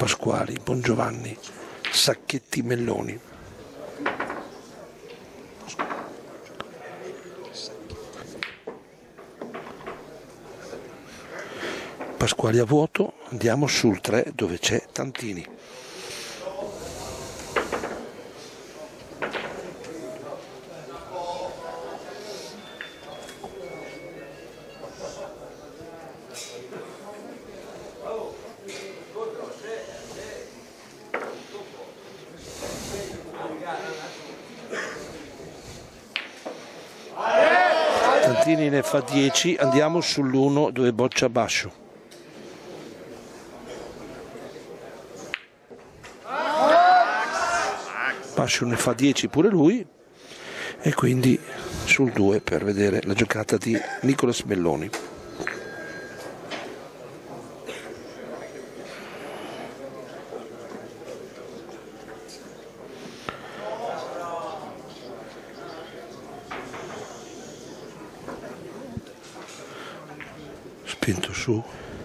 Pasquali, Bongiovanni, Sacchetti, Melloni. Pasquali a vuoto, andiamo sul 3 dove c'è Tantini. Tantini ne fa 10, andiamo sull'1 dove boccia Bascio. Bascio ne fa 10 pure lui e quindi sul 2 per vedere la giocata di Nicolas Melloni. Spinto su,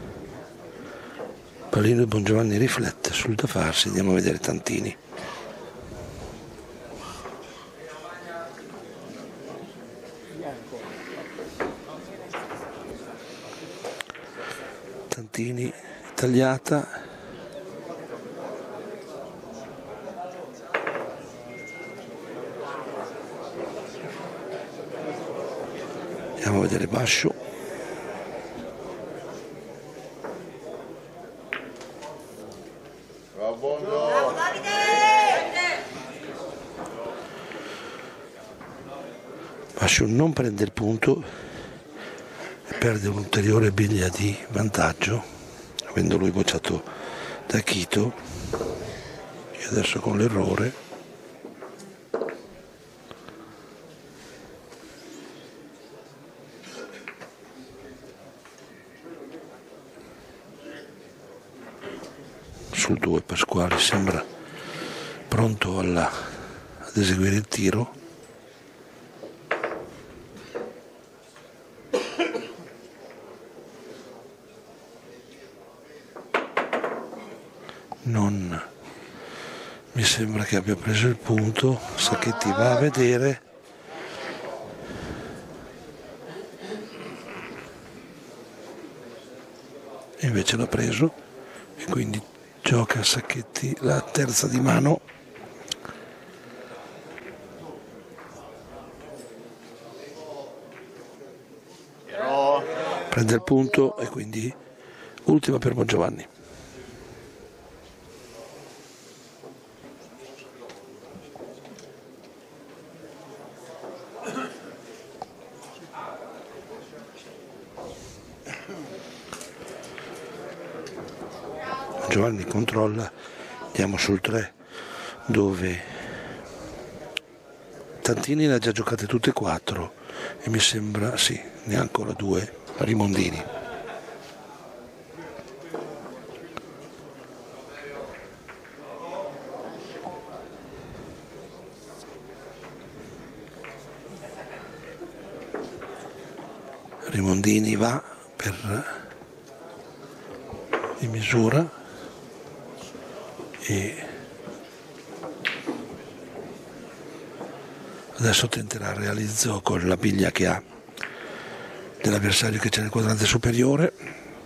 pallino di Bongiovanni riflette sul da farsi, andiamo a vedere Tantini. Tantini tagliata, andiamo a vedere Bascio. Bascio non prende il punto e perde un'ulteriore biglia di vantaggio, avendo lui bocciato da Chito, e adesso con l'errore sul 2 Pasquali sembra pronto ad eseguire il tiro. Non mi sembra che abbia preso il punto. Sacchetti va a vedere, e invece l'ha preso e quindi gioca Sacchetti la terza di mano. Prende il punto e quindi ultima per Bongiovanni. Giovanni controlla, andiamo sul 3 dove Tantini le ha già giocate tutte e 4 e mi sembra, sì, ne ha ancora 2 Rimondini. Rimondini va per di misura e adesso tenterà il realizzo con la biglia che ha dell'avversario che c'è nel quadrante superiore.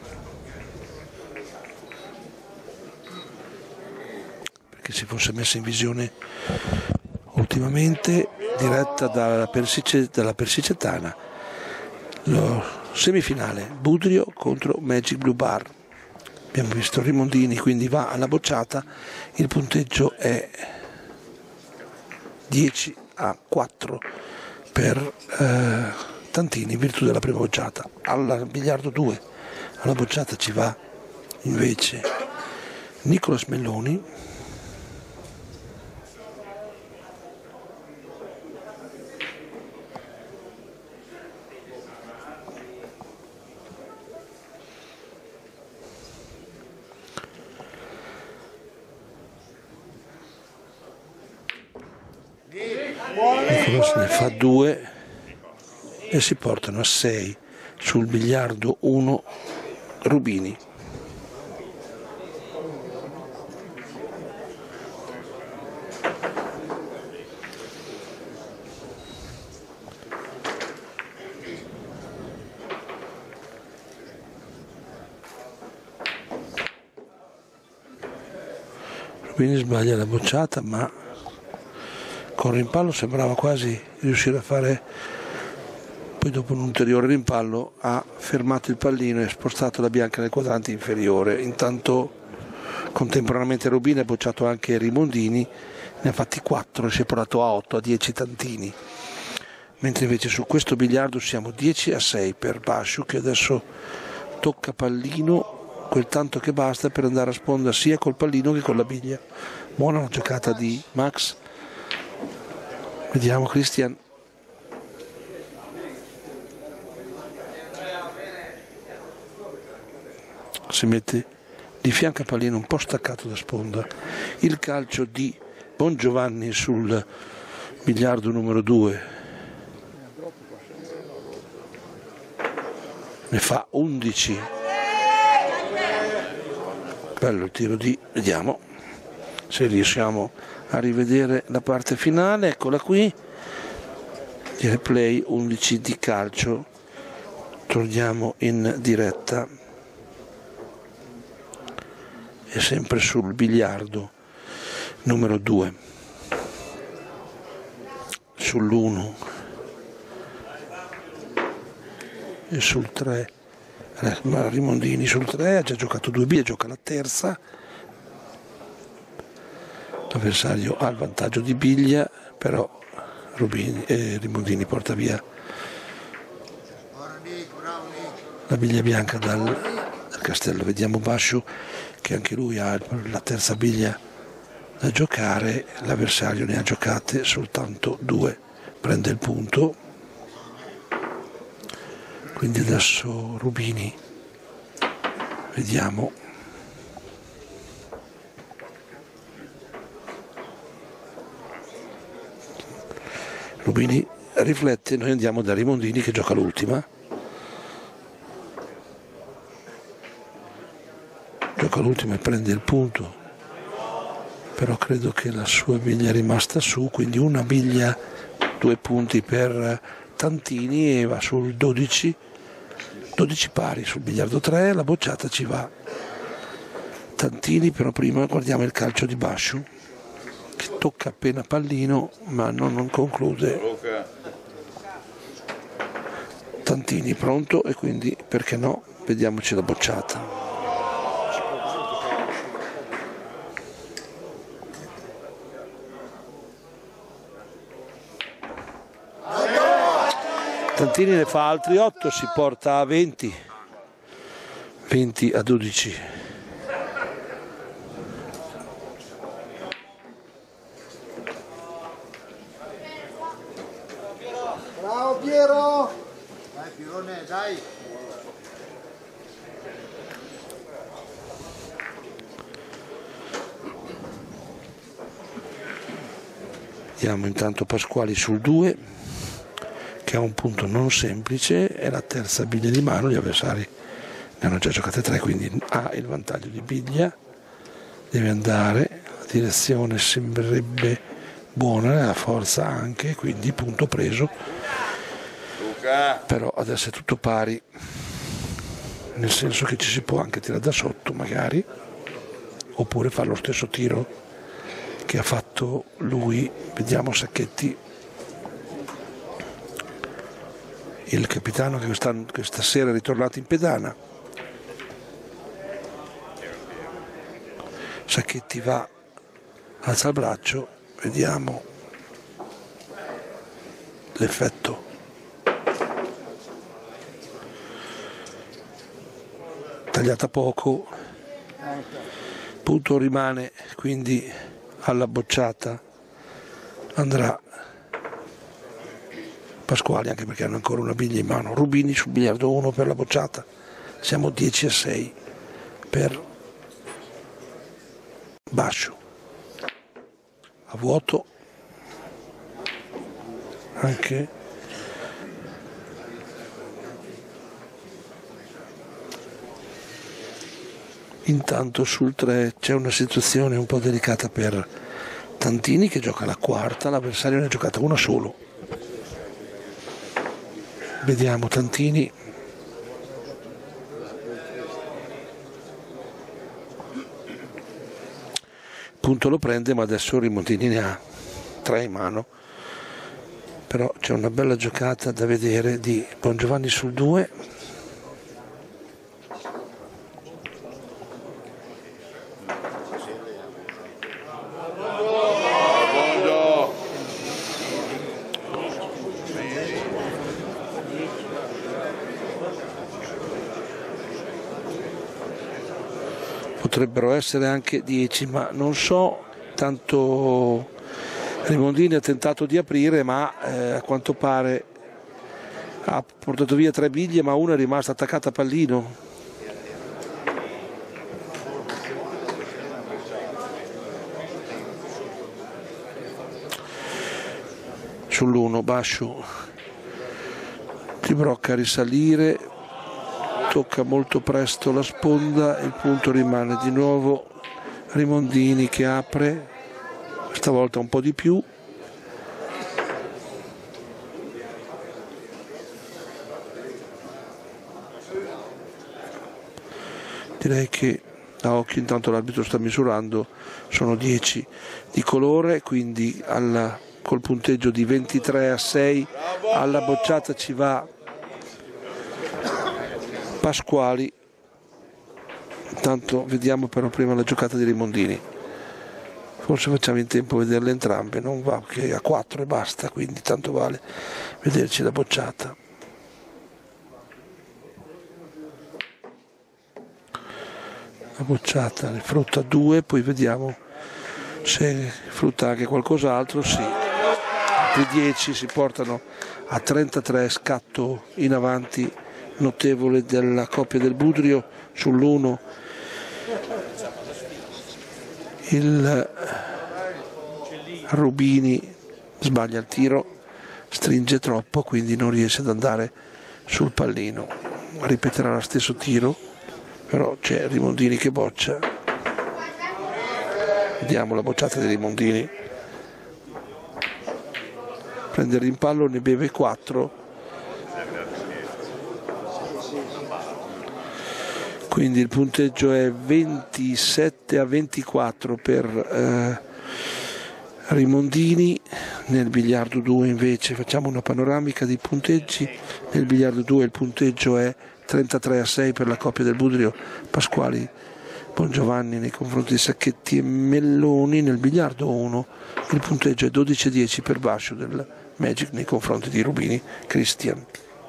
Perché si fosse messa in visione ultimamente, diretta dalla Persicetana, la semifinale Budrio contro Magic Blue Bar. Abbiamo visto Rimondini, quindi va alla bocciata, il punteggio è 10-4 per Tantini in virtù della prima bocciata. Al biliardo 2 alla bocciata ci va invece Nicolas Melloni, Nicolas ne fa 2 e si portano a 6 sul biliardo 1 Rubini. Rubini sbaglia la bocciata, ma con rimpallo sembrava quasi riuscire a fare, poi dopo un ulteriore rimpallo ha fermato il pallino e spostato la bianca nel quadrante inferiore. Intanto contemporaneamente Rubini ha bocciato anche Rimondini, ne ha fatti 4 e si è portato a 8, a 10 Tantini, mentre invece su questo biliardo siamo 10-6 per Basciu, che adesso tocca pallino quel tanto che basta per andare a sponda sia col pallino che con la biglia. Buona la giocata di Max. Vediamo Christian. Si mette di fianco al pallino un po' staccato da sponda. Il calcio di Bongiovanni sul biliardo numero 2. Ne fa 11. Bello il tiro di, vediamo se riusciamo a rivedere la parte finale, eccola qui, di replay 11 di calcio. Torniamo in diretta e sempre sul biliardo numero 2, sull'1 e sul 3. Rimondini sul 3 ha già giocato 2 biglie, gioca la terza. L'avversario ha il vantaggio di biglia, però Rimondini porta via la biglia bianca dal castello. Vediamo Basciu che anche lui ha la terza biglia da giocare, l'avversario ne ha giocate soltanto 2, prende il punto. Quindi adesso Rubini, vediamo. Rubini riflette, noi andiamo da Rimondini che gioca l'ultima. Gioca l'ultima e prende il punto, però credo che la sua biglia è rimasta su, quindi una biglia, 2 punti per Tantini e va sul 12 pari sul biliardo 3, la bocciata ci va Tantini, però prima guardiamo il calcio di Basciu che tocca appena pallino ma non conclude. Tantini pronto e quindi perché no, vediamoci la bocciata. Tantini ne fa altri 8, si porta a 20 a 12. Bravo Piero! Dai Pierone, dai! Vediamo intanto Pasquali sul 2. Che ha un punto non semplice, è la terza biglia di mano, gli avversari ne hanno già giocate 3, quindi ha il vantaggio di biglia, deve andare, la direzione sembrerebbe buona, la forza anche, quindi punto preso. Luca. Però adesso è tutto pari, nel senso che ci si può anche tirare da sotto magari, oppure fare lo stesso tiro che ha fatto lui. Vediamo Sacchetti, il capitano che questa sera è ritornato in pedana. Sacchetti va, alza il braccio, vediamo l'effetto. Tagliata poco, punto rimane quindi alla bocciata, andrà Pasquali, anche perché hanno ancora una biglia in mano. Rubini sul biliardo 1 per la bocciata, siamo 10-6 per Basciu. A vuoto anche intanto sul 3 c'è una situazione un po' delicata per Tantini che gioca la quarta, l'avversario ne ha giocata una solo. Vediamo Tantini, punto lo prende, ma adesso Rimondini ne ha 3 in mano. Però c'è una bella giocata da vedere di Bongiovanni sul 2. Potrebbero essere anche 10, ma non so, tanto Rimondini ha tentato di aprire, ma a quanto pare ha portato via 3 biglie, ma una è rimasta attaccata a pallino. Sull'1 Basciu ti brocca a risalire, tocca molto presto la sponda, il punto rimane di nuovo Rimondini che apre, stavolta un po' di più. Direi che a occhio, intanto l'arbitro sta misurando, sono 10 di colore, quindi col punteggio di 23-6 alla bocciata ci va Pasquali. Intanto vediamo però prima la giocata di Rimondini, forse facciamo in tempo a vederle entrambe, non va che a 4 e basta, quindi tanto vale vederci la bocciata. La bocciata ne frutta 2, poi vediamo se frutta anche qualcos'altro. Sì, altri 10 si portano a 33, scatto in avanti notevole della coppia del Budrio. Sull'1 il Rubini sbaglia il tiro, stringe troppo, quindi non riesce ad andare sul pallino, ripeterà lo stesso tiro, però c'è Rimondini che boccia. Vediamo la bocciata di Rimondini, prende il rimpallo, ne beve 4, quindi il punteggio è 27-24 per Rimondini. Nel biliardo 2 invece facciamo una panoramica dei punteggi. Nel biliardo 2 il punteggio è 33-6 per la coppia del Budrio Pasquali Bongiovanni nei confronti di Sacchetti e Melloni. Nel biliardo 1 il punteggio è 12-10 per Basciu del Magic nei confronti di Rubini Cristian.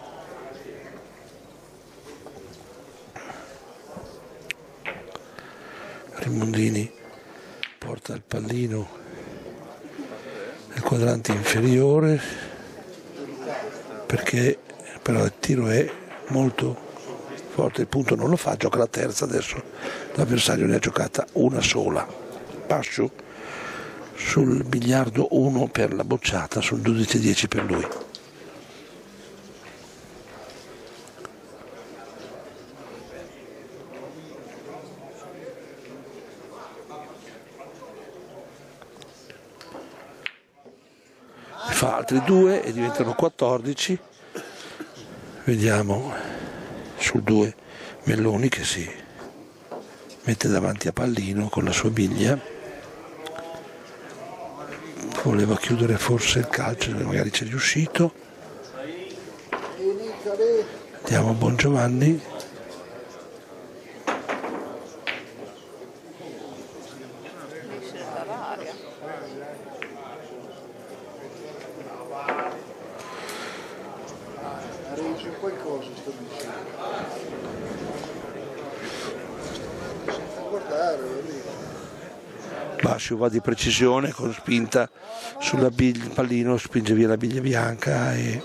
Rimondini porta il pallino nel quadrante inferiore, perché però il tiro è molto forte, il punto non lo fa, gioca la terza, adesso l'avversario ne ha giocata una sola. Basciu sul biliardo 1 per la bocciata, sul 12-10 per lui. Fa altri 2 e diventano 14. Vediamo sul 2 Melloni che si mette davanti a pallino con la sua biglia, voleva chiudere forse il calcio, magari ci è riuscito. Vediamo Bongiovanni, Basciu va di precisione con spinta sulla biglia, il pallino spinge via la biglia bianca e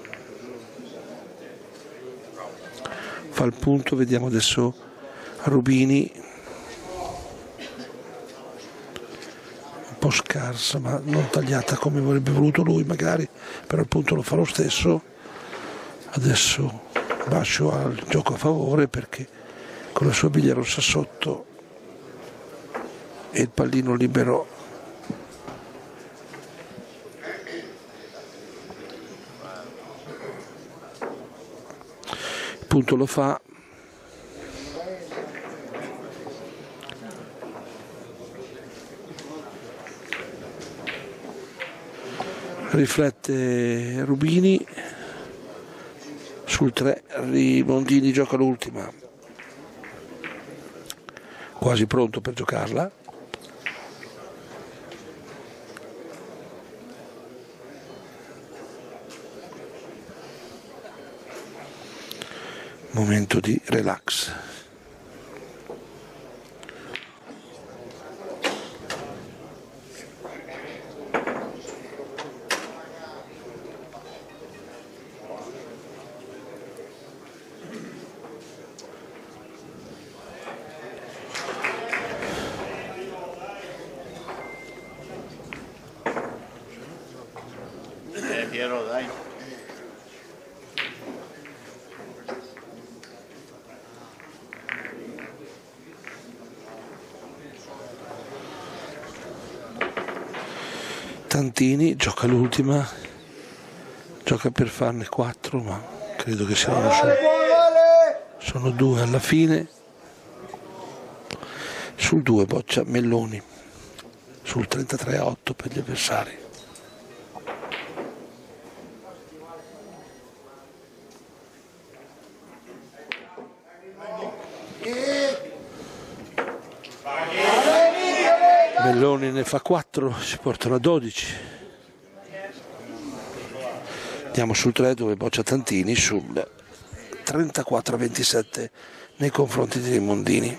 fa il punto. Vediamo adesso Rubini, un po' scarsa ma non tagliata come avrebbe voluto lui magari, però il punto lo fa lo stesso. Adesso Basciu ha il gioco a favore perché con la sua biglia rossa sotto e il pallino libero il punto lo fa. riflette Rubini, sul 3 Rimondini gioca l'ultima, quasi pronto per giocarla. Momento di relax. Piero, dai. Tantini gioca l'ultima, gioca per farne 4, ma credo che siano sono 2 alla fine. Sul 2 boccia Melloni, sul 33-8 per gli avversari. Melloni ne fa 4, si portano a 12. Andiamo sul 3 dove boccia Tantini sul 34-27 nei confronti di Rimondini.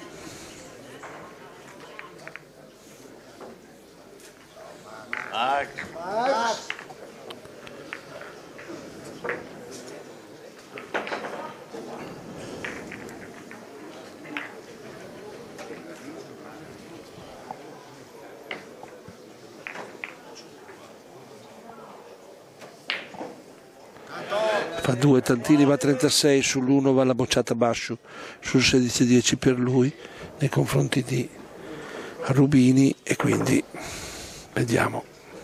Fa 2 Tantini, va a 36, sull'1 va la bocciata Basciu, sul 16-10 per lui nei confronti di Rubini, e quindi vediamo.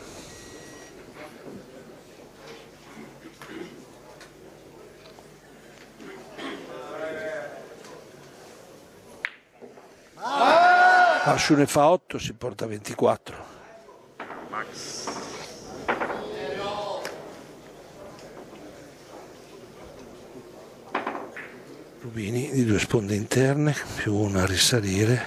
Basciu ne fa 8, si porta a 24. Rubini di 2 sponde interne più una a risalire,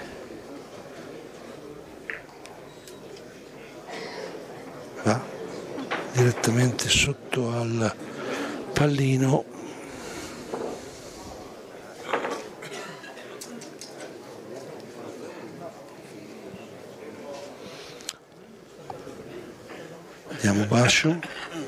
va direttamente sotto al pallino. Vediamo Basciu.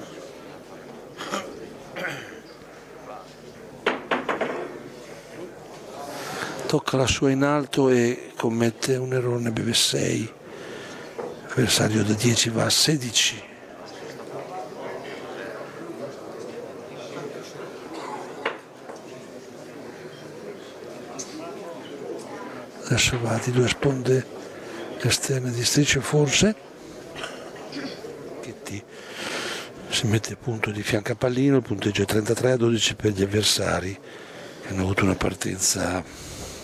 Tocca la sua in alto e commette un errore, ne beve 6. Avversario da 10 va a 16. Adesso va di 2 sponde esterne di strisce forse. Chitti si mette a punto di fianco a pallino, il punteggio è 33-12 per gli avversari che hanno avuto una partenza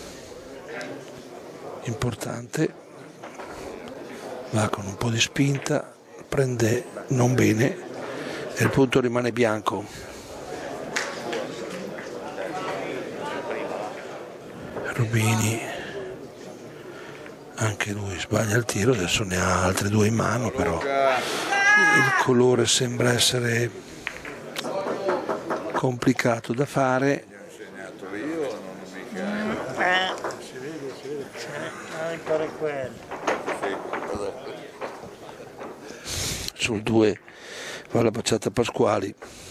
importante. Va con un po' di spinta, prende non bene e il punto rimane bianco. Rubini anche lui sbaglia il tiro, adesso ne ha altre 2 in mano, però il colore sembra essere complicato da fare. Sul 2 va la bocciata Pasquali.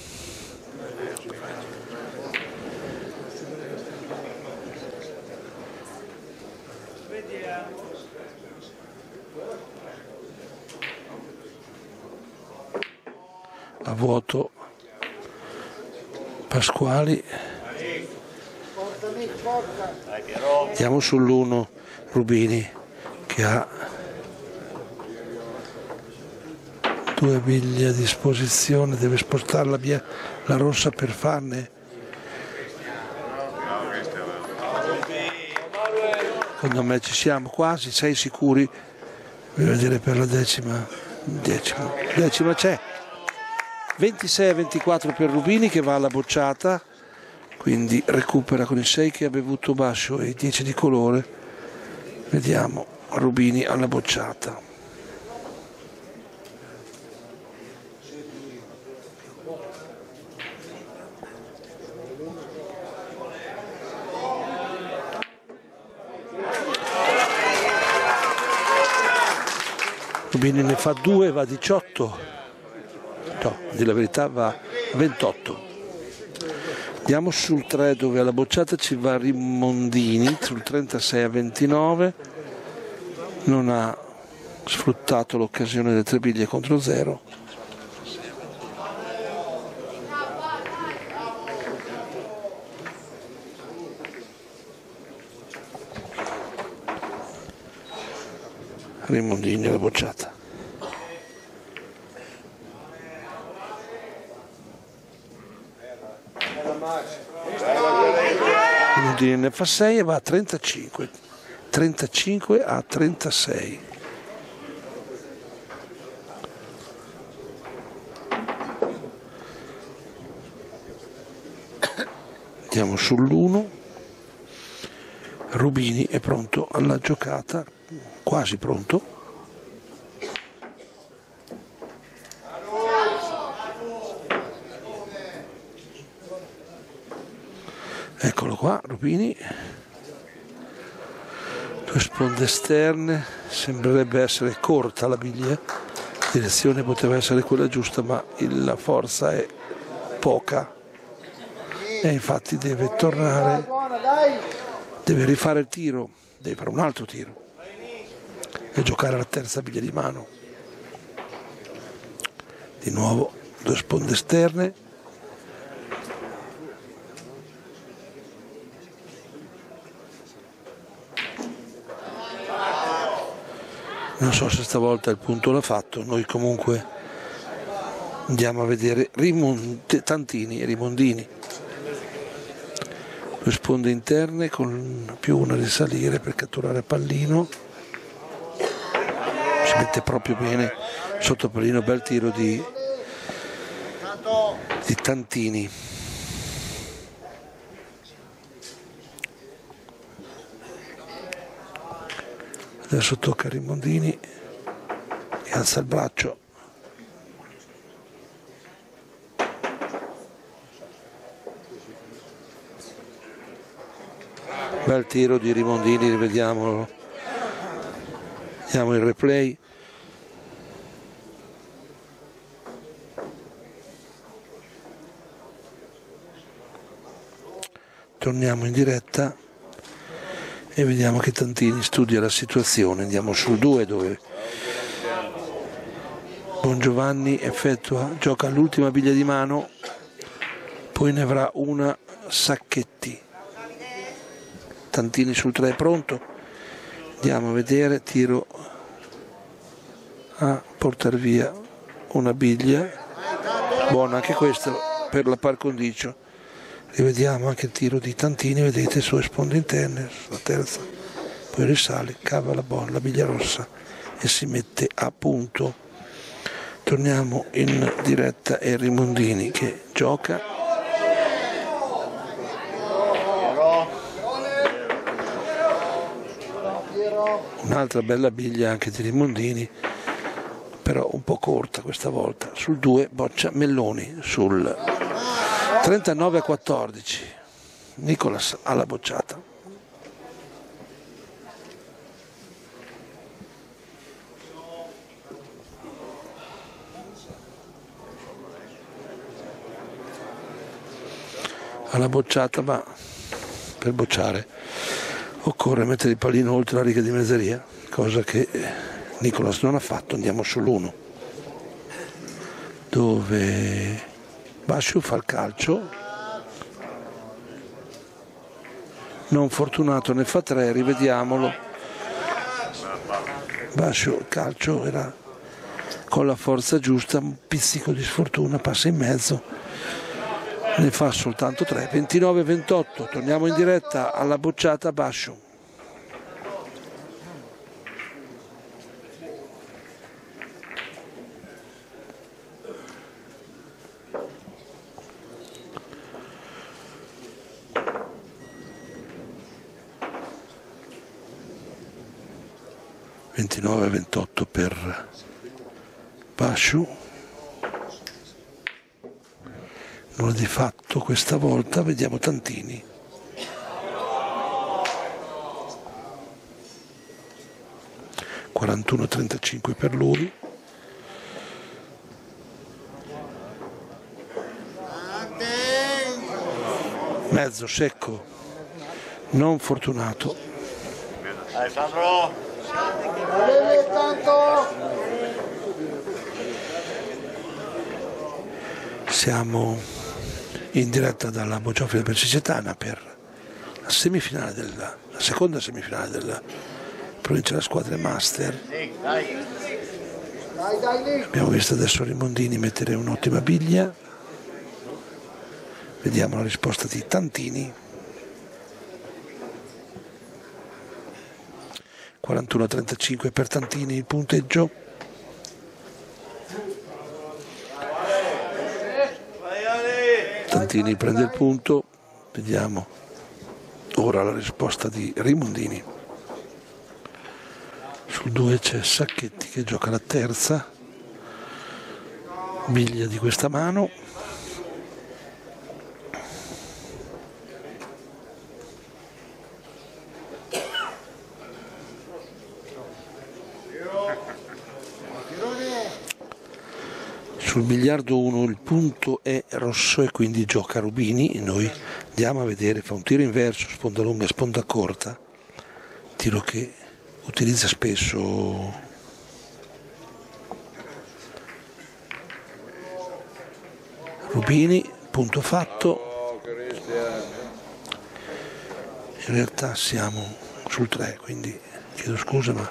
A vuoto Pasquali. Andiamo sull'1 Rubini che ha 2 biglie a disposizione, deve spostarla via la rossa per farne. Secondo me ci siamo quasi, 6 sicuri, voglio dire per la decima c'è. 26-24 per Rubini che va alla bocciata, quindi recupera con il 6 che ha bevuto Bascio e i 10 di colore. Vediamo Rubini alla bocciata. Rubini ne fa 2, va a 18, no, di la verità va a 28. Andiamo sul 3 dove alla bocciata ci va Rimondini, sul 36-29, non ha sfruttato l'occasione delle 3 biglie contro 0. Rimondini alla bocciata. Rimondini ne fa 6 e va a 35. 35-36. Andiamo sull'1. Rubini è pronto alla giocata, quasi pronto. Eccolo qua, Rubini. 2 sponde esterne, sembrerebbe essere corta la biglia, la direzione poteva essere quella giusta, ma la forza è poca e infatti deve tornare, deve rifare il tiro, deve fare un altro tiro e giocare la terza biglia di mano. Di nuovo 2 sponde esterne. Non so se stavolta il punto l'ha fatto, noi comunque andiamo a vedere Tantini e Rimondini. 2 sponde interne con più una di salire per catturare pallino. Si mette proprio bene sotto pallino, bel tiro di Tantini. Adesso tocca a Rimondini e alza il braccio. Bel tiro di Rimondini, rivediamolo. Vediamo il replay. Torniamo in diretta e vediamo che Tantini studia la situazione. Andiamo sul 2 dove Bongiovanni gioca l'ultima biglia di mano, poi ne avrà una Sacchetti. Tantini sul 3 è pronto, andiamo a vedere, tiro a portare via una biglia, buona anche questa per la par condicio. Rivediamo anche il tiro di Tantini, vedete, sue sponde interne, sulla terza, poi risale, cava la biglia rossa e si mette a punto. Torniamo in diretta e Rimondini che gioca. Un'altra bella biglia anche di Rimondini, però un po' corta questa volta. Sul 2 boccia Melloni, sul 39-14. Nicolas alla bocciata. Alla bocciata, ma per bocciare occorre mettere il pallino oltre la riga di mezzeria, cosa che Nicolas non ha fatto. Andiamo sull'1 dove Bascio fa il calcio, non fortunato, ne fa 3, rivediamolo. Bascio il calcio era con la forza giusta, un pizzico di sfortuna, passa in mezzo, ne fa soltanto 3. 29-28, torniamo in diretta alla bocciata Bascio. 29-28 per Basciu. Nulla di fatto questa volta, vediamo Tantini. (41-35 per lui). Mezzo secco, non fortunato. Alessandro! Siamo in diretta dalla Bocciofila Persicetana per la seconda semifinale della provincia della squadre master. Abbiamo visto adesso Rimondini mettere un'ottima biglia. Vediamo la risposta di Tantini. 41-35 per Tantini il punteggio. Tantini prende il punto. Vediamo ora la risposta di Rimondini. Sul 2 c'è Sacchetti che gioca la terza biglia di questa mano. Sul biliardo 1 il punto è rosso e quindi gioca Rubini. Noi andiamo a vedere, fa un tiro inverso, sponda lunga, sponda corta, tiro che utilizza spesso Rubini. Punto fatto. In realtà siamo sul 3, quindi chiedo scusa, ma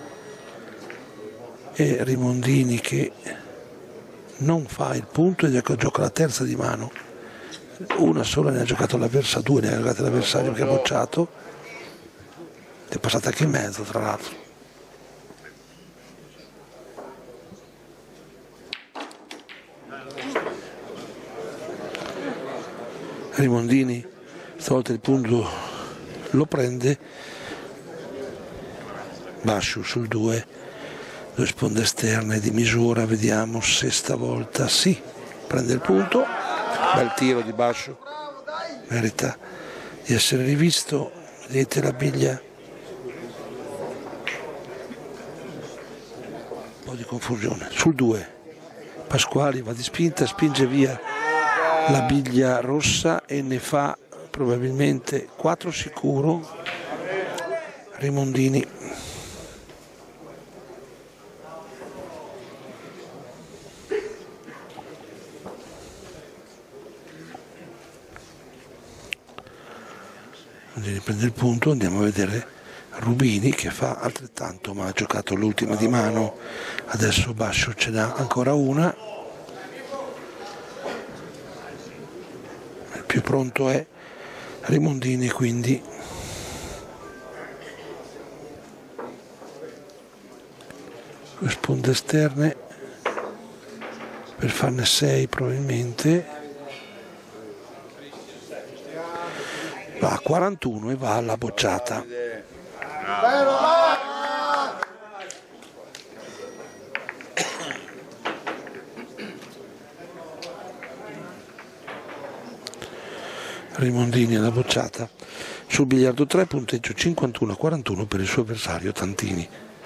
è Rimondini che non fa il punto e gioca la terza di mano. Una sola ne ha giocato l'avversario, due ne ha giocate l'avversario che ha bocciato. È passata anche in mezzo, tra l'altro. Rimondini stavolta il punto lo prende. Basciu sul 2. Due sponde esterne di misura, vediamo se stavolta sì, prende il punto. Bel tiro di Basciu, merita di essere rivisto. Vedete la biglia, un po' di confusione. Sul 2 Pasquali va di spinta, spinge via la biglia rossa e ne fa probabilmente 4 sicuro Rimondini. Prende il punto, andiamo a vedere Rubini che fa altrettanto, ma ha giocato l'ultima di mano. Adesso Basciu ce n'ha ancora una. Il più pronto è Rimondini, quindi due sponde esterne per farne 6 probabilmente. Va a 41 e va alla bocciata. Rimondini alla bocciata. Sul biliardo 3 punteggio 51-41 per il suo avversario Tantini.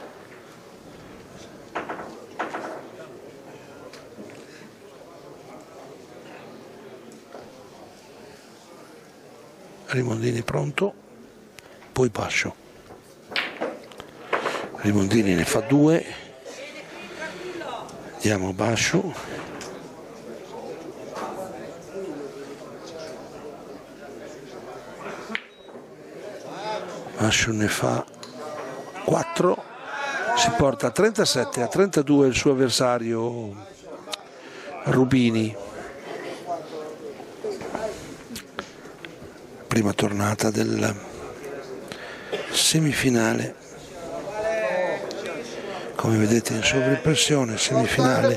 Rimondini pronto, poi Basciu. Rimondini ne fa 2, diamo Basciu. Basciu ne fa 4, si porta a 37-32 il suo avversario Rubini. Prima tornata del semifinale, come vedete in sovraimpressione, semifinale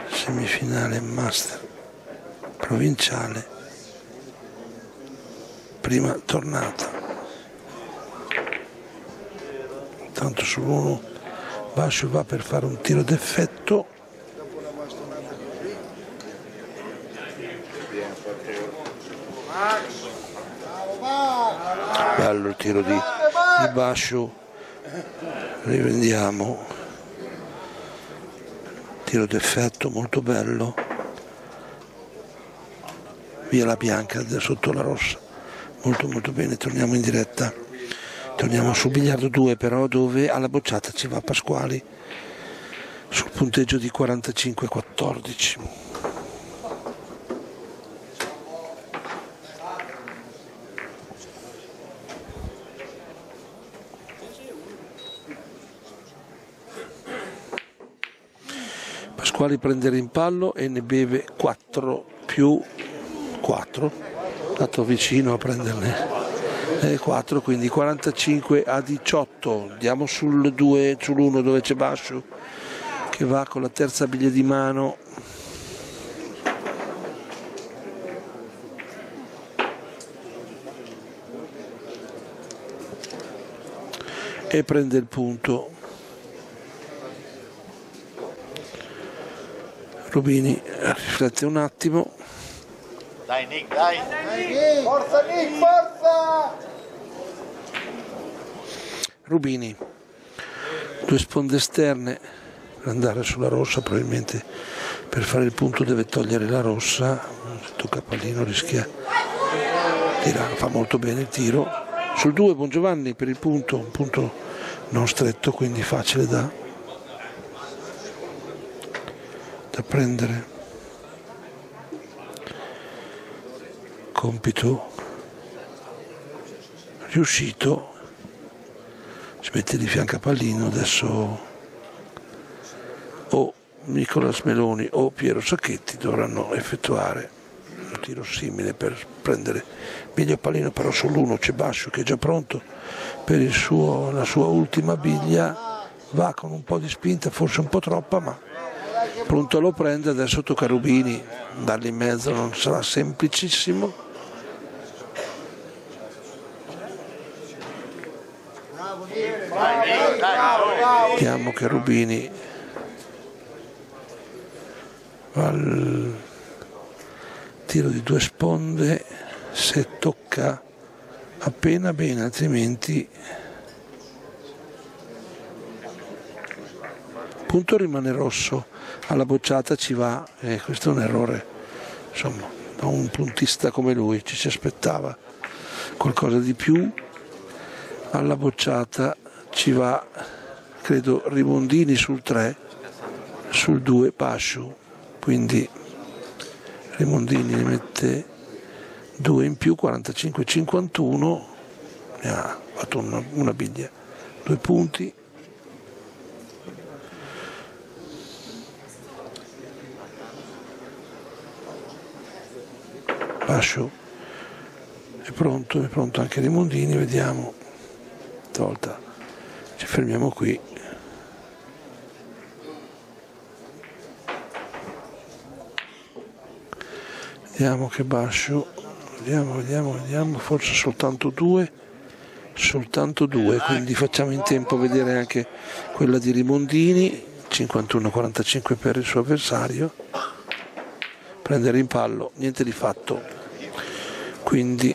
master provinciale. prima tornata. Tanto sull'1 Bascio va per fare un tiro d'effetto. Bello il tiro di Bascio, rivediamo, tiro d'effetto molto bello, via la bianca sotto la rossa, molto bene. Torniamo in diretta, torniamo sul biliardo 2 però, dove alla bocciata ci va Pasquali sul punteggio di 45-14. Pasquali prende rimpallo e ne beve 4 più 4, stato vicino a prenderne 4, quindi 45-18. Andiamo sull'1 dove c'è Bascio che va con la terza biglia di mano. E prende il punto. Rubini riflette un attimo. Dai Nick, dai! Forza Nick, forza! Rubini, 2 sponde esterne per andare sulla rossa, probabilmente per fare il punto deve togliere la rossa. Se tocca pallino rischia di tirare, fa molto bene il tiro. Sul 2 Bongiovanni per il punto, un punto non stretto, quindi facile da prendere. Compito riuscito, si mette di fianco a pallino. Adesso o Nicolas Meloni o Piero Sacchetti dovranno effettuare un tiro simile per prendere meglio il pallino, però sull'1 c'è Bascio che è già pronto per la sua ultima biglia, va con un po' di spinta, forse un po' troppa, ma pronto lo prende. Adesso tocca a Rubini, dargli in mezzo non sarà semplicissimo. Vediamo che Rubini va al tiro di 2 sponde, se tocca appena bene, altrimenti punto rimane rosso. Alla bocciata ci va, questo è un errore, insomma, da un puntista come lui ci si aspettava qualcosa di più. Alla bocciata ci va, credo, Rimondini sul 3, sul 2 Bascio, quindi Rimondini ne mette 2 in più, 45-51, ne ha fatto una biglia, 2 punti. Bascio è pronto anche Rimondini, vediamo, stavolta ci fermiamo qui. Vediamo che Bascio, vediamo, forse soltanto due, quindi facciamo in tempo a vedere anche quella di Rimondini, 51-45 per il suo avversario, prende rimpallo, niente di fatto. Quindi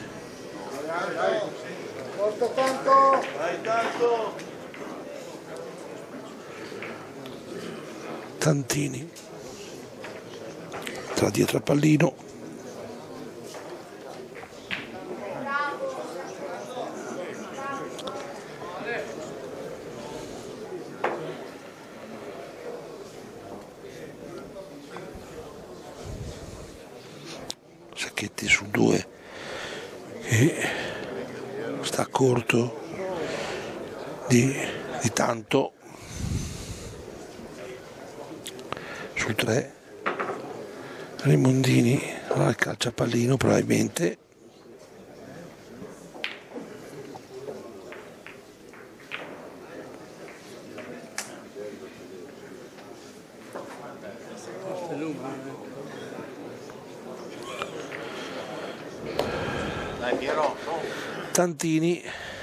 Tantini tra dietro al pallino, Sacchetti su 2 che sta corto di tanto. Sul 3 Rimondini al calciapallino probabilmente, Dai Piero. Tantini,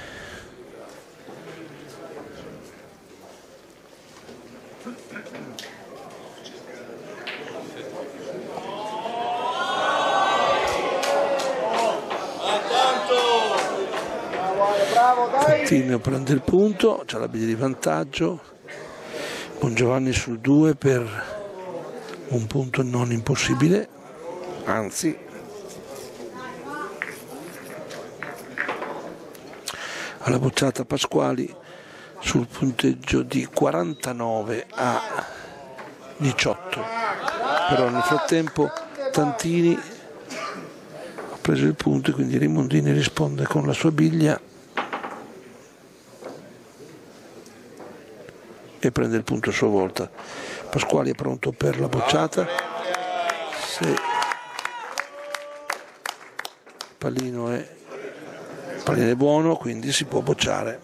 Bravo, dai! Tantini prende il punto, c'ha la biglia di vantaggio, Bongiovanni sul 2 per un punto non impossibile, anzi alla bocciata Pasquali sul punteggio di 49 a 18, però nel frattempo Tantini ha preso il punto e quindi Rimondini risponde con la sua biglia e prende il punto a sua volta. Pasquali è pronto per la bocciata, se il pallino è buono, quindi si può bocciare.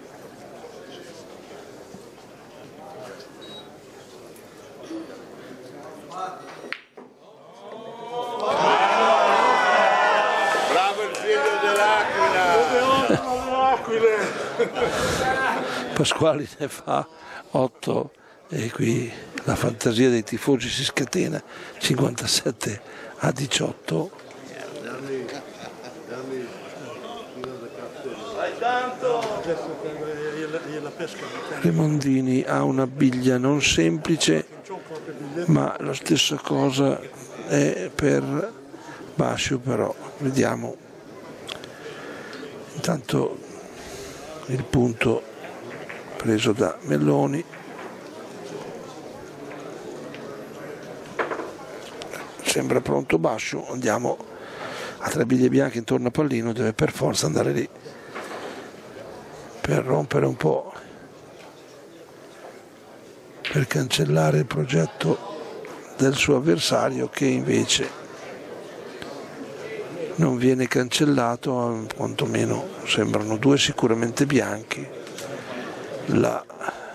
Bravo il figlio dell'Aquila. Pasquali ne fa 8 e qui la fantasia dei tifosi si scatena, 57 a 18. Rimondini ha una biglia non semplice, ma la stessa cosa è per Bascio, però vediamo. Intanto il punto preso da Melloni, sembra pronto Bascio, andiamo a 3 biglie bianche intorno a pallino, deve per forza andare lì per rompere un po', per cancellare il progetto del suo avversario, che invece non viene cancellato, quantomeno sembrano 2 sicuramente bianchi, la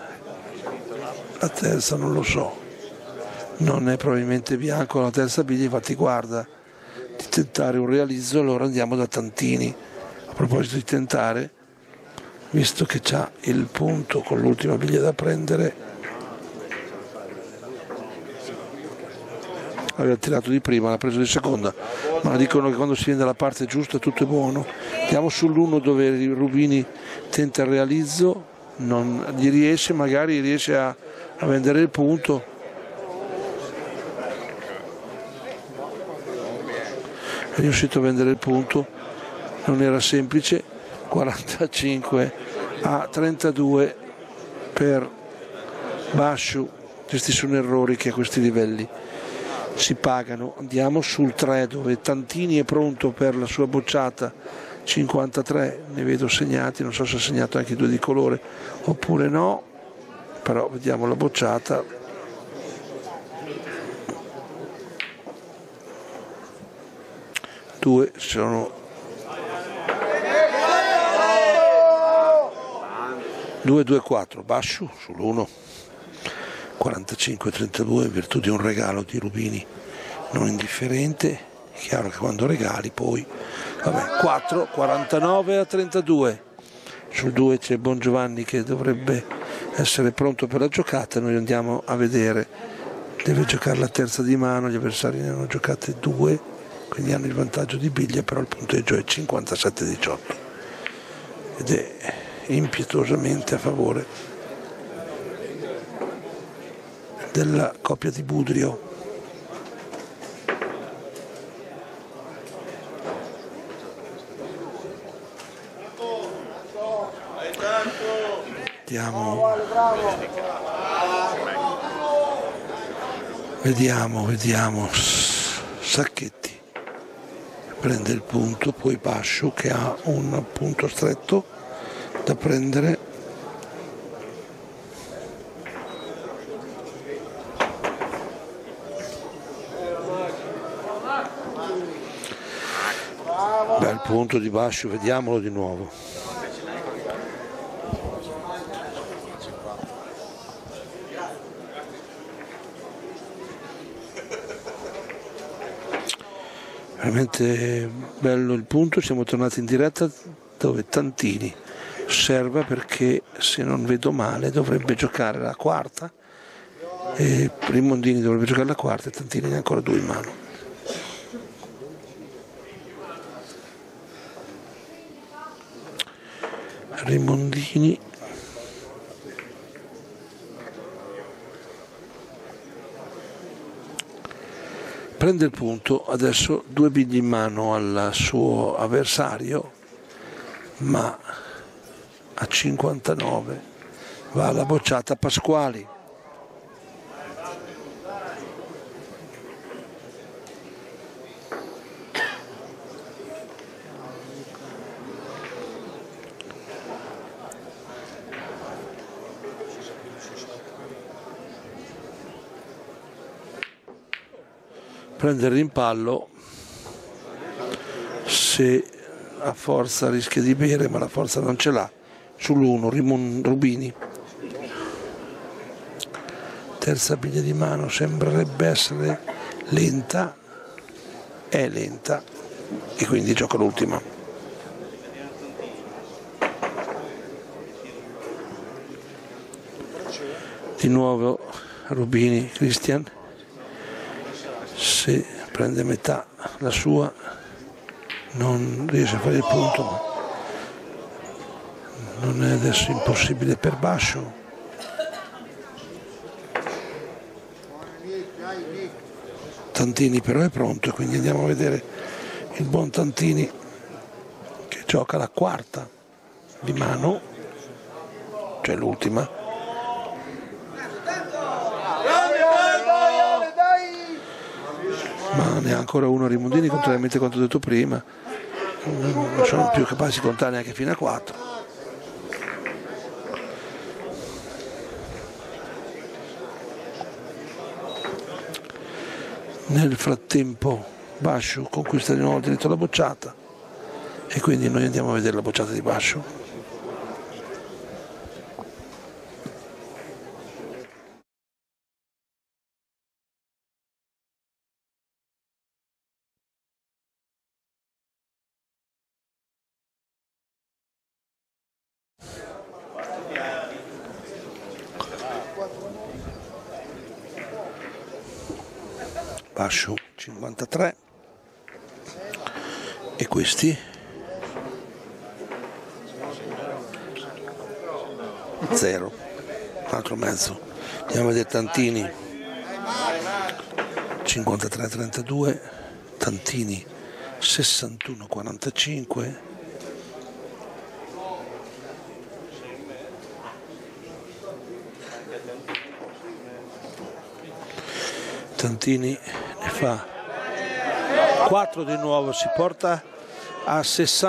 terza non lo so, non è probabilmente bianco la terza biglia, infatti guarda di tentare un realizzo. Allora andiamo da Tantini, a proposito di tentare, visto che c'ha il punto con l'ultima biglia da prendere, aveva tirato di prima, l'ha preso di seconda, ma dicono che quando si viene dalla parte giusta tutto è buono. Andiamo sull'1 dove Rubini tenta il realizzo, non gli riesce, magari riesce a vendere il punto. È riuscito a vendere il punto, non era semplice. 45 a 32 per Basciu. Questi sono errori che a questi livelli si pagano. Andiamo sul 3 dove Tantini è pronto per la sua bocciata, 53 ne vedo segnati, non so se ha segnato anche 2 di colore oppure no, però vediamo la bocciata. Due sono 2-2-4 Basciu sull'1, 45-32 in virtù di un regalo di Rubini non indifferente. È chiaro che quando regali poi 49 a 32 sul 2 c'è Bongiovanni che dovrebbe essere pronto per la giocata. Noi andiamo a vedere, deve giocare la terza di mano, gli avversari ne hanno giocate 2, quindi hanno il vantaggio di biglia, però il punteggio è 57-18 ed è impietosamente a favore della coppia di Budrio. Vediamo Sacchetti prende il punto, poi Basciu che ha un punto stretto da prendere. Bel punto di Basciu, vediamolo di nuovo. veramente bello il punto. Siamo tornati in diretta dove Tantini osserva, perché se non vedo male dovrebbe giocare la quarta e Rimondini dovrebbe giocare la quarta e Tantini ne ha ancora 2 in mano. Rimondini prende il punto, adesso 2 bigli in mano al suo avversario, ma a 59 va alla bocciata Pasquali. Prende il rimpallo, se ha forza rischia di bere, ma la forza non ce l'ha. Sull'1 Rubini, terza biglia di mano, sembrerebbe essere lenta, è lenta e quindi gioca l'ultima. Di nuovo Rubini, Cristian, se prende metà la sua non riesce a fare il punto, ma non è adesso impossibile per Bascio. Tantini però è pronto, quindi andiamo a vedere il buon Tantini che gioca la quarta di mano, cioè l'ultima. Ma ne ha ancora uno Rimondini, contrariamente a quanto detto prima, non sono più capaci di contare neanche fino a 4. Nel frattempo Bascio conquista di nuovo il diritto alla bocciata e quindi noi andiamo a vedere la bocciata di Bascio. Bascio 53 e questi 0, un altro mezzo. Andiamo a vedere Tantini 53-32, Tantini 61-45. Tantini ne fa 4 di nuovo, si porta a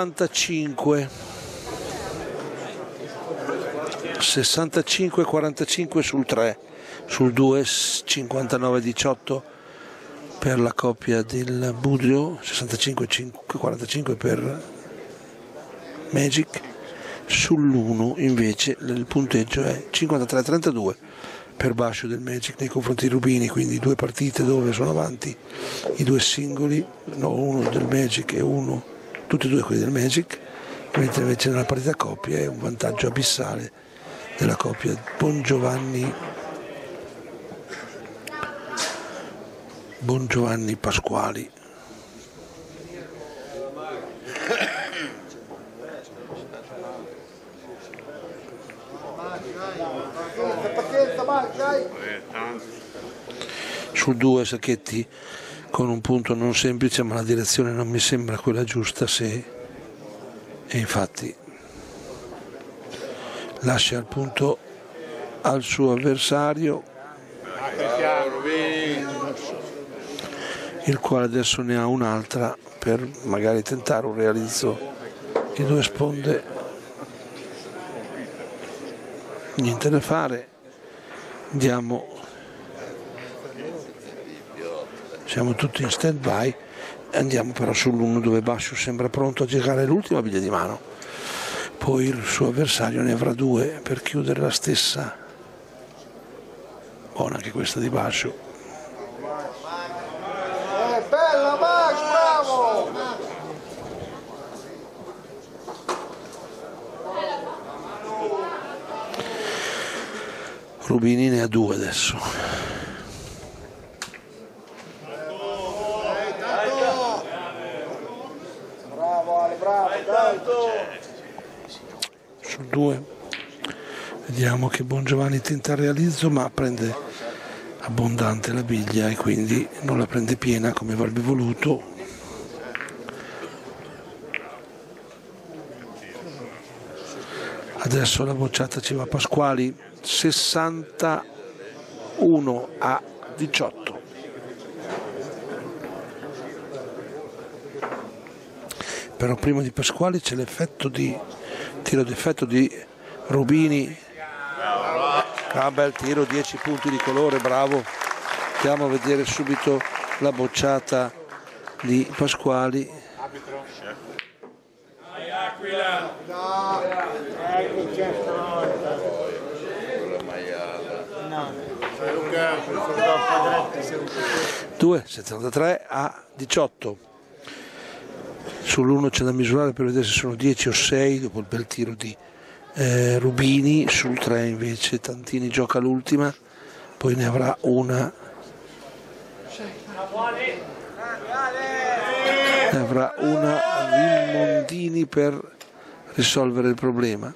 65-45 sul 3, sul 2 59-18 per la coppia del Budrio, 65-45 per Magic, sull'1 invece il punteggio è 53-32 per Bascio del Magic nei confronti di Rubini, quindi 2 partite dove sono avanti i 2 singoli, no, uno del Magic e uno, tutti e 2 quelli del Magic, mentre invece nella partita coppia è un vantaggio abissale della coppia Bongiovanni Pasquali. Sul 2 Sacchetti con un punto non semplice, ma la direzione non mi sembra quella giusta, e infatti lascia il punto al suo avversario, il quale adesso ne ha un'altra per magari tentare un realizzo di 2 sponde. Niente da fare, siamo tutti in stand by, andiamo però sull'1 dove Bascio sembra pronto a giocare l'ultima biglia di mano, poi il suo avversario ne avrà 2 per chiudere la stessa. Buona anche questa di Bascio. Bella Max, bravo! Rubini ne ha 2 adesso. Bravo Ale, bravo, dai. Sul 2 vediamo che Bongiovanni tenta il realizzo, ma prende abbondante la biglia e quindi non la prende piena come avrebbe voluto. Adesso la bocciata ci va Pasquali, 61-18. Però prima di Pasquali c'è l'effetto di tiro d'effetto di Rubini. Bel tiro, 10 punti di colore, bravo. Andiamo a vedere subito la bocciata di Pasquali. Due, 73-18. Sull'1 c'è da misurare per vedere se sono 10 o 6 dopo il bel tiro di Rubini. Sul 3 invece Tantini gioca l'ultima, poi ne avrà una, Rimondini per risolvere il problema.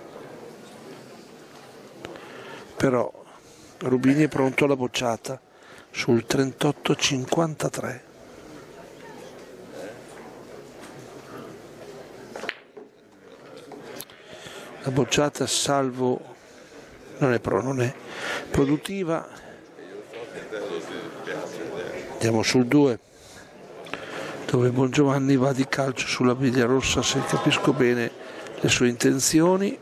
Però Rubini è pronto alla bocciata sul 38-53. La bocciata salvo non è produttiva. Andiamo sul 2 dove Bongiovanni va di calcio sulla biglia rossa, se capisco bene le sue intenzioni.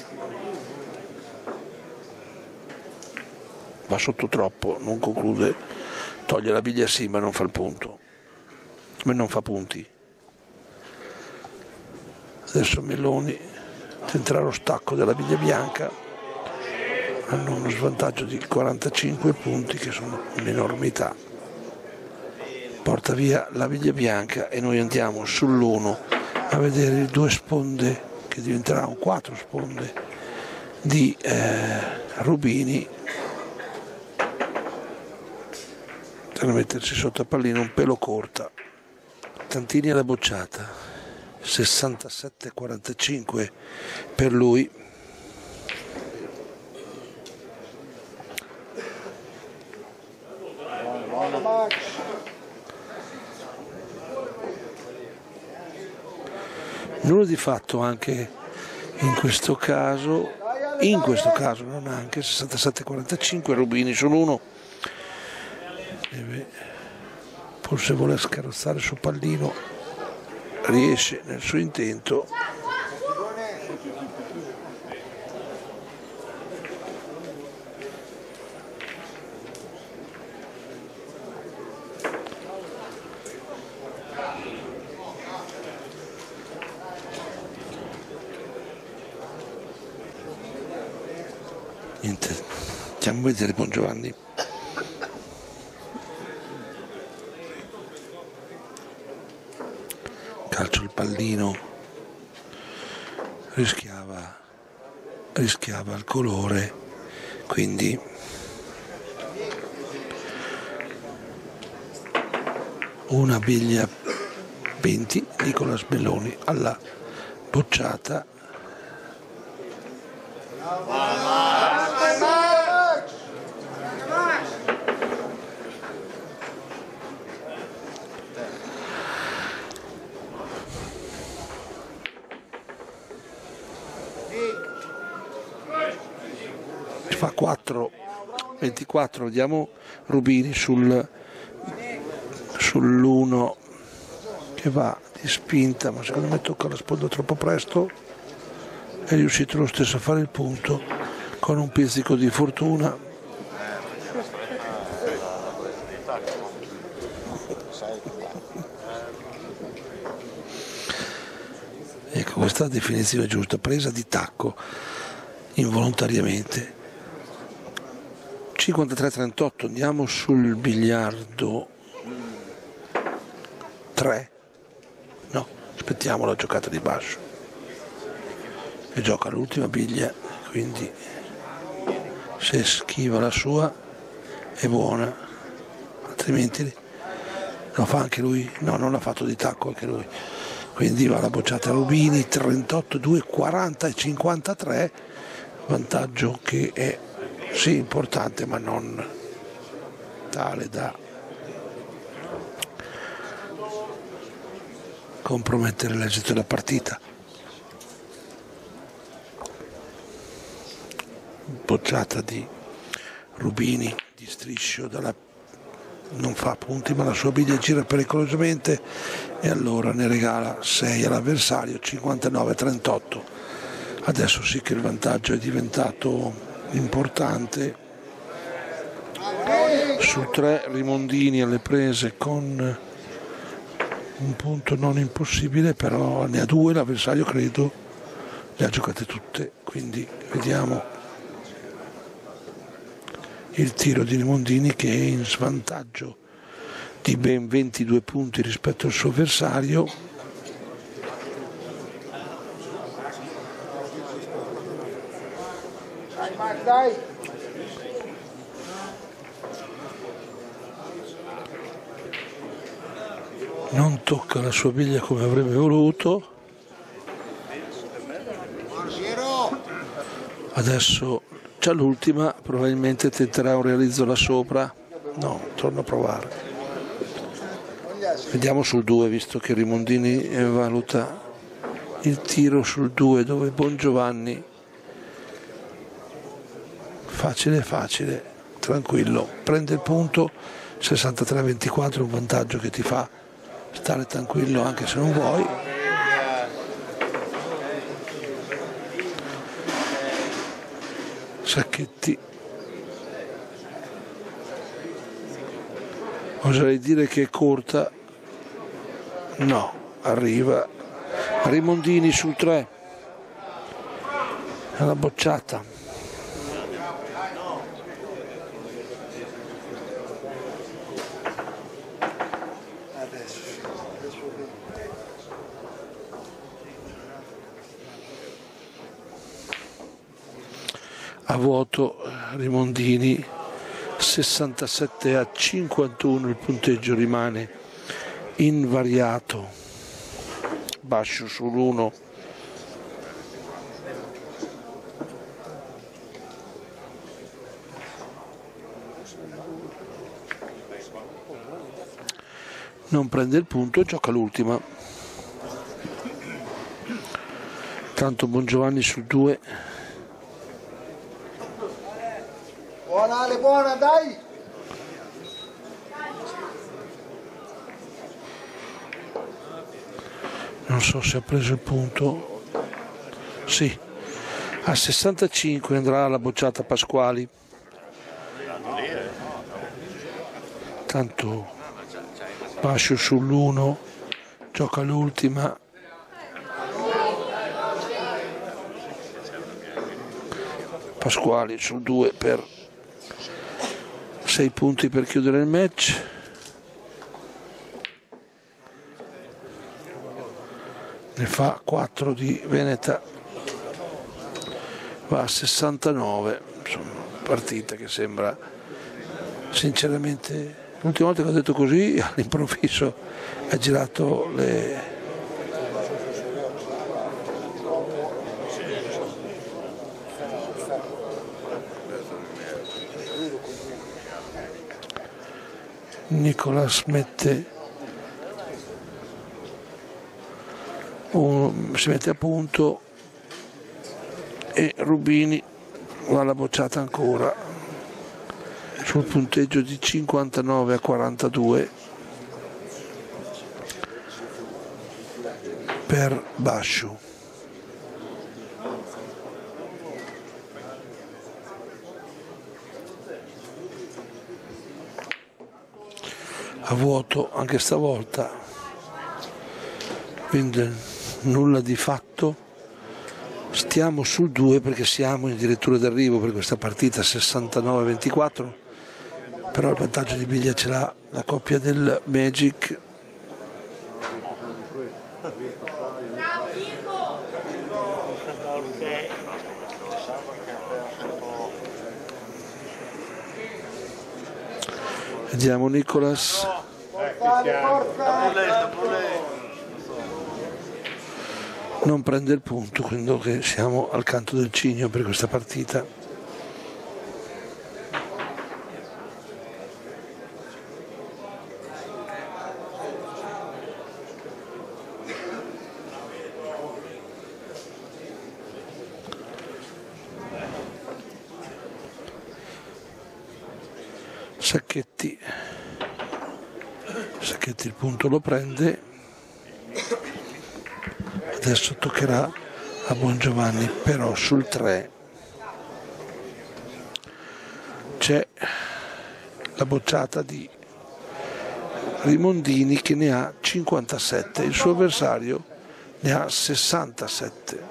Va sotto troppo, non conclude, toglie la biglia sì, ma non fa il punto, ma non fa punti. Adesso Meloni tenterà lo stacco della biglia bianca, hanno uno svantaggio di 45 punti che sono un'enormità. Porta via la biglia bianca e noi andiamo sull'1 a vedere le 2 sponde che diventeranno 4 sponde di Rubini per mettersi sotto a pallino un pelo corta. Tantini alla bocciata, 67-45 per lui. Nulla di fatto anche in questo caso non anche, 67-45, Rubini sull'1. Forse vuole scarrozzare sul pallino, riesce nel suo intento. Niente, andiamo a vedere Bongiovanni. Calcio il pallino, rischiava il colore, quindi una biglia 20, Nicola Sbelloni alla bocciata. Fa 4-24, vediamo Rubini sull'1 che va di spinta, ma secondo me tocca la sponda troppo presto. È riuscito lo stesso a fare il punto con un pizzico di fortuna. Ecco, questa è la definizione giusta, presa di tacco involontariamente. 53-38, andiamo sul biliardo 3. No, aspettiamo la giocata di Bascio e gioca l'ultima biglia, quindi se schiva la sua è buona, altrimenti lo fa anche lui. No, non ha fatto di tacco anche lui, quindi va la bocciata Rubini. 38, 2, 40 e 53, vantaggio che è sì importante ma non tale da compromettere l'esito della partita. Bocciata di Rubini di striscio, non fa punti ma la sua biglia gira pericolosamente e allora ne regala 6 all'avversario. 59-38. Adesso sì che il vantaggio è diventato importante. Su 3 Rimondini alle prese con un punto non impossibile, però ne ha 2 l'avversario, credo le ha giocate tutte, quindi vediamo il tiro di Rimondini che è in svantaggio di ben 22 punti rispetto al suo avversario. Dai. Non tocca la sua biglia come avrebbe voluto. Adesso c'è l'ultima, probabilmente tenterà un realizzo là sopra. No, torno a provare. Vediamo sul 2, visto che Rimondini valuta il tiro sul 2, dove Bongiovanni facile, tranquillo, prende il punto. 63-24, un vantaggio che ti fa stare tranquillo anche se non vuoi. Sacchetti, oserei dire che è corta, no, arriva Rimondini sul 3 alla bocciata. A vuoto Rimondini, 67-51, il punteggio rimane invariato. Bascio sull'1. Non prende il punto, gioca l'ultima. Tanto Bongiovanni sul 2. Buona Ale, buona, dai! Non so se ha preso il punto. Sì. A 65 andrà alla bocciata Pasquali. Tanto Bascio sull'1, gioca l'ultima. Pasquali sul 2 per 6 punti per chiudere il match. Ne fa 4 di Veneta, va a 69. Insomma, partita che sembra sinceramente, l'ultima volta che ho detto così all'improvviso ha girato le Nicolas mette si mette a punto e Rubini va alla bocciata ancora sul punteggio di 59-42 per Bascio. A vuoto anche stavolta, quindi nulla di fatto. Stiamo sul 2 perché siamo addirittura d'arrivo per questa partita 69-24, però il vantaggio di biglia ce l'ha la coppia del Magic. Vediamo Nicolas. Non prende il punto, quindi che siamo al canto del cigno per questa partita. Sacchetti il punto lo prende, adesso toccherà a Bongiovanni, però sul 3 c'è la bocciata di Rimondini che ne ha 57, il suo avversario ne ha 67.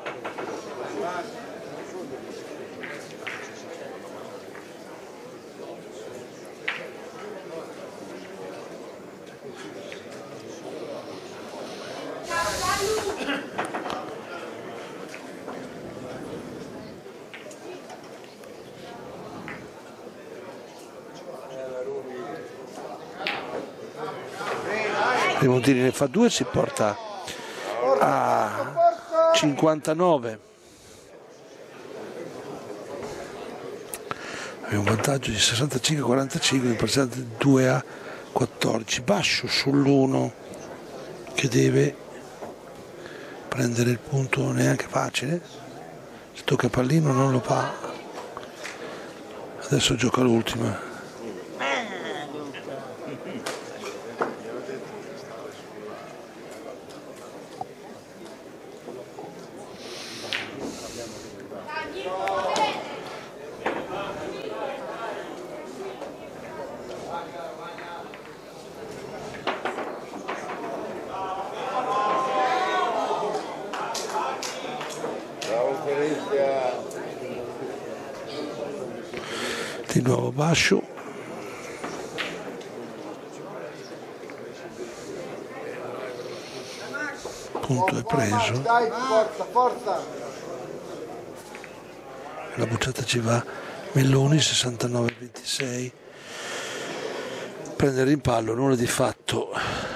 Rimondini ne fa 2, si porta a 59. Abbiamo un vantaggio di 65-45, in parziale 2-14. Bascio sull'1 che deve prendere il punto, neanche facile. Se tocca pallino non lo fa. Adesso gioca l'ultima. Di nuovo Bascio, punto è preso, Dai, forza. la bocciata ci va Melloni 69-26, prende il rimpallo, nulla di fatto.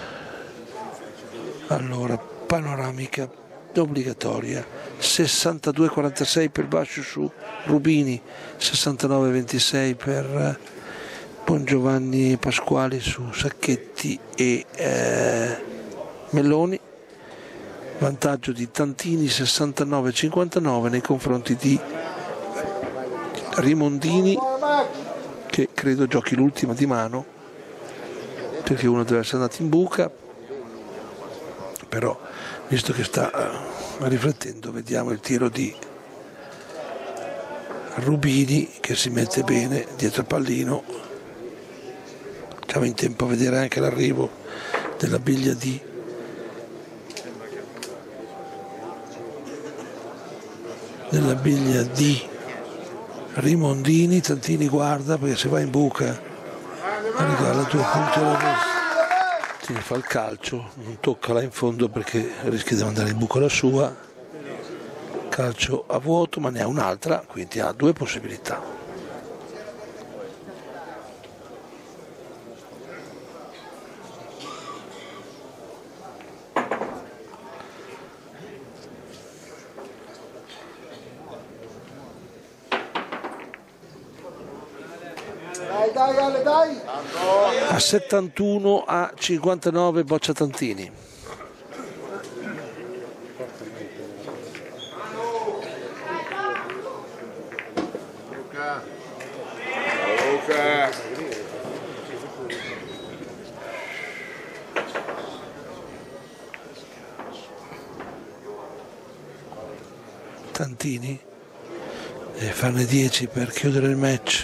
Allora panoramica obbligatoria, 62-46 per Bascio su Rubini, 69-26 per Bongiovanni Pasquali su Sacchetti e Melloni. Vantaggio di Tantini 69-59 nei confronti di Rimondini, che credo giochi l'ultima di mano perché uno deve essere andato in buca, però visto che sta riflettendo vediamo il tiro di Rubini che si mette bene dietro il pallino. Siamo in tempo a vedere anche l'arrivo della biglia di Rimondini. Tantini guarda perché se va in buca regala 2 punti alla destra. Tantini fa il calcio, non tocca là in fondo perché rischia di mandare in buca la sua. Calcio a vuoto, ma ne ha un'altra, quindi ha 2 possibilità. Dai, Ale, dai! A 71-59 boccia Tantini. Luca. Tantini deve farne 10 per chiudere il match.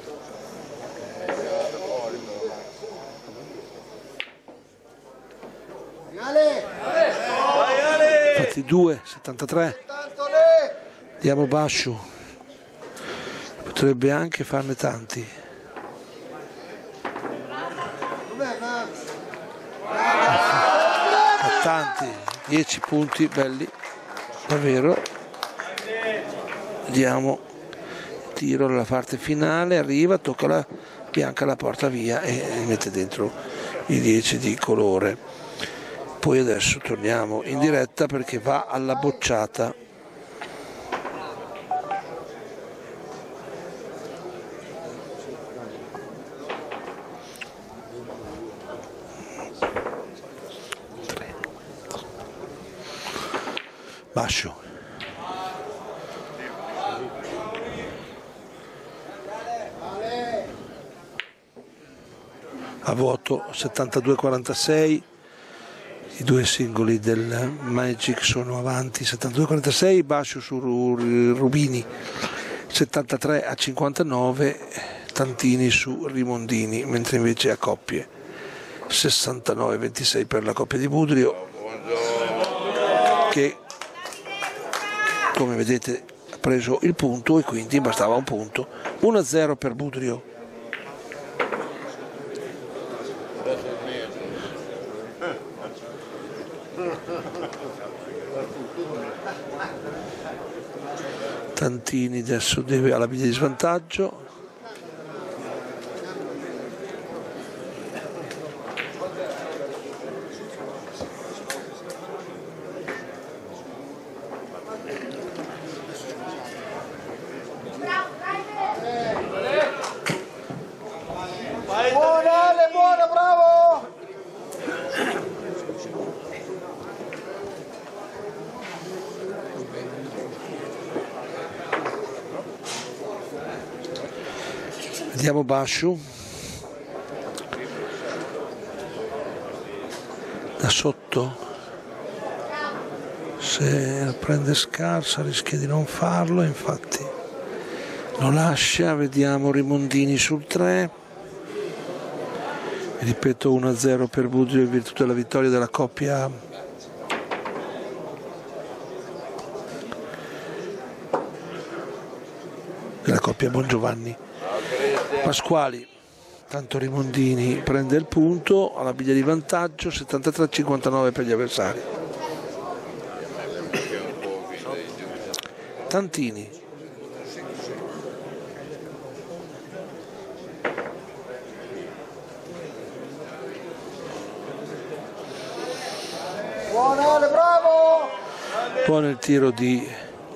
Infatti 2-73. Diamo Basciu, potrebbe anche farne tanti. Ha tanti, 10 punti belli davvero. Vediamo tiro nella parte finale, arriva, tocca la bianca, la porta via e mette dentro i 10 di colore. Poi adesso torniamo in diretta perché va alla bocciata. Bascio. A vuoto 72-46, i due singoli del Magic sono avanti 72-46, Bascio su Rubini 73-59, Tantini su Rimondini, mentre invece a coppie 69-26 per la coppia di Budrio, che come vedete ha preso il punto e quindi bastava un punto. 1-0 per Budrio. Tantini adesso deve alla biglia di svantaggio. Buona, bravo! Vediamo Basciu da sotto, se prende scarsa rischia di non farlo, infatti lo lascia. Vediamo Rimondini sul 3, ripeto 1-0 per Budrio in virtù della vittoria della coppia Bongiovanni. Pasquali, tanto Rimondini prende il punto alla biglia di vantaggio, 73-59 per gli avversari. Tantini, Buona, bravo! buono il tiro di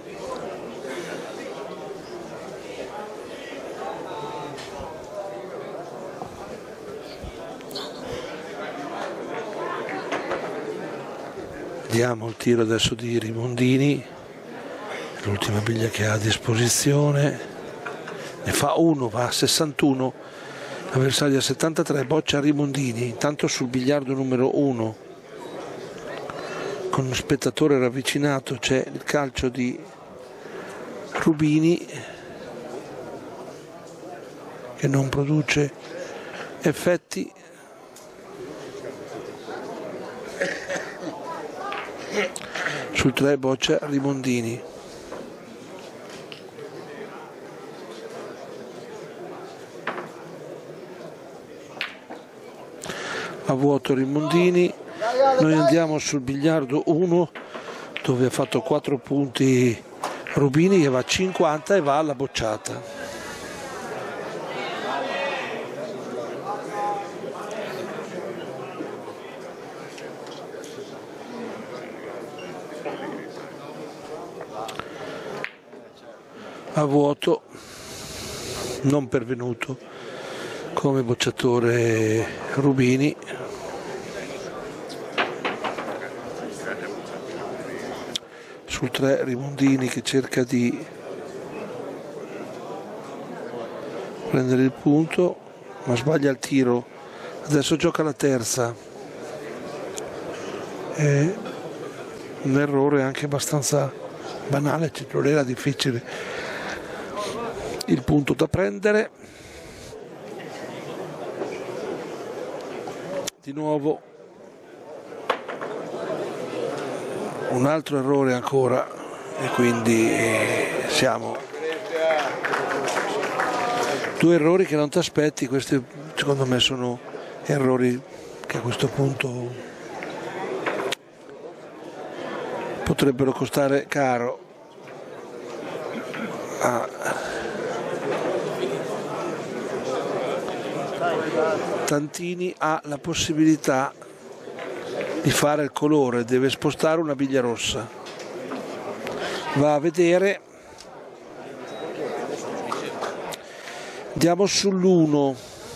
vediamo il tiro adesso di Rimondini, l'ultima biglia che ha a disposizione, ne fa uno, va a 61, avversario a 73, boccia Rimondini. Intanto sul biliardo numero 1 con uno spettatore ravvicinato c'è il calcio di Rubini che non produce effetti. Sul 3 boccia Rimondini. A vuoto Rimondini. Noi andiamo sul biliardo 1 dove ha fatto 4 punti Rubini, che va a 50 e va alla bocciata. A vuoto, non pervenuto come bocciatore Rubini. Sul 3 Rimondini che cerca di prendere il punto ma sbaglia il tiro. Adesso gioca la terza, è un errore anche abbastanza banale, non era difficile il punto da prendere. Di nuovo un altro errore ancora e quindi siamo due errori che non ti aspetti. Questi secondo me sono errori che a questo punto potrebbero costare caro Tantini ha la possibilità di fare il colore, deve spostare una biglia rossa, va a vedere, andiamo sull'1.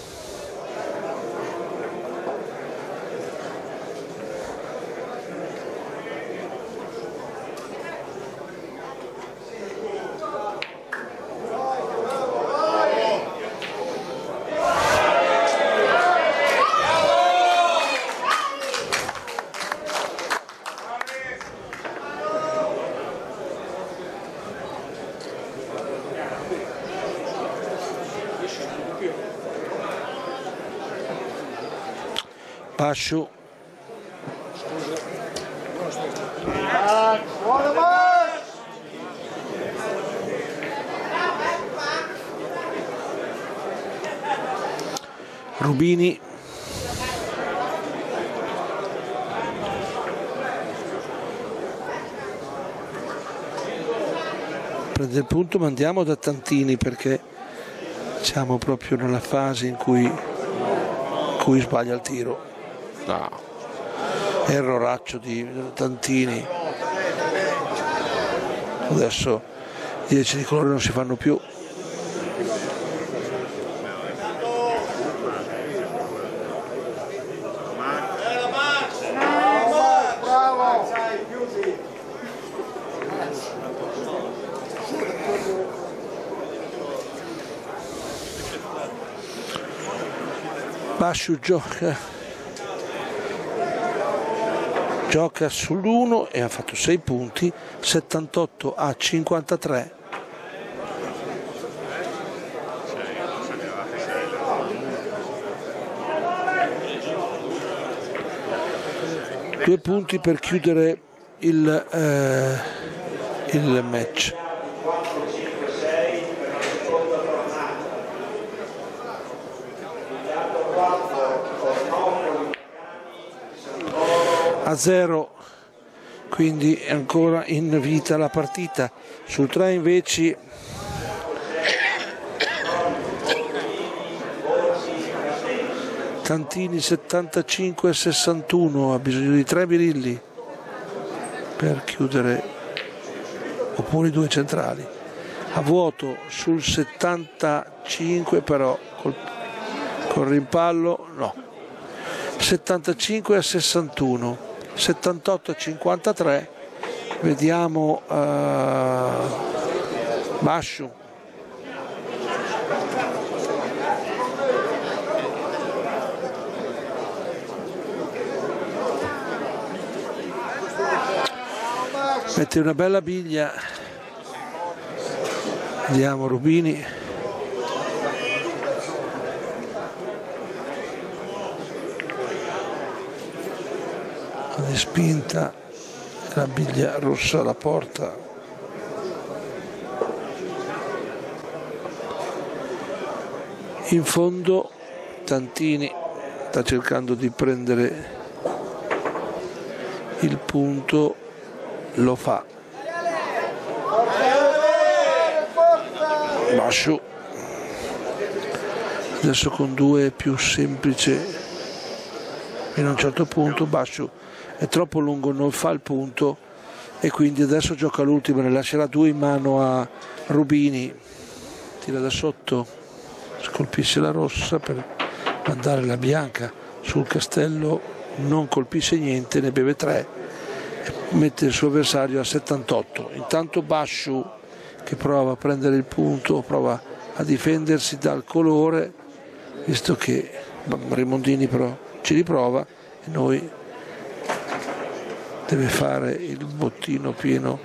Basciu, Buona Max! Rubini, prende il punto, ma andiamo da Tantini perché siamo proprio nella fase in cui sbaglia il tiro. No, erroraccio di Tantini. Adesso 10 di colore non si fanno più. Bravo! Basciu gioca sull'1 e ha fatto 6 punti, 78 a 53. Due punti per chiudere il match. A 0, quindi è ancora in vita la partita. Sul 3 invece Tantini 75-61, ha bisogno di 3 birilli per chiudere, oppure 2 centrali. A vuoto sul 75, però col rimpallo no. 75-61, 78-53, vediamo Basciu. Mette una bella biglia, vediamo Rubini. Di spinta, la biglia rossa alla porta. In fondo Tantini sta cercando di prendere il punto, lo fa. Basciu adesso con 2 è più semplice fino a un certo punto. Basciu è troppo lungo, non fa il punto e quindi adesso gioca l'ultimo, ne lascerà 2 in mano a Rubini, tira da sotto, scolpisce la rossa per mandare la bianca sul castello, non colpisce niente, ne beve 3 e mette il suo avversario a 78. Intanto Basciu che prova a prendere il punto, prova a difendersi dal colore, visto che Remondini però ci riprova e noi deve fare il bottino pieno.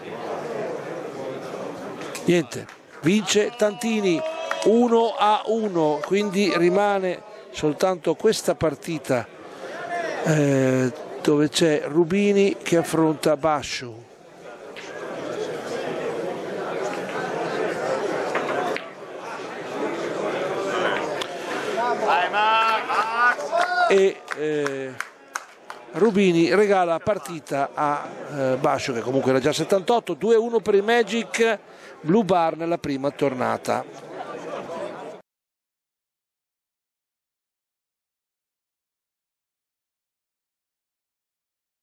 Niente, vince Tantini 1-1, quindi rimane soltanto questa partita dove c'è Rubini che affronta Basciu. E Rubini regala partita a Basciu, che comunque era già 78. 2-1 per il Magic Blue Bar nella prima tornata.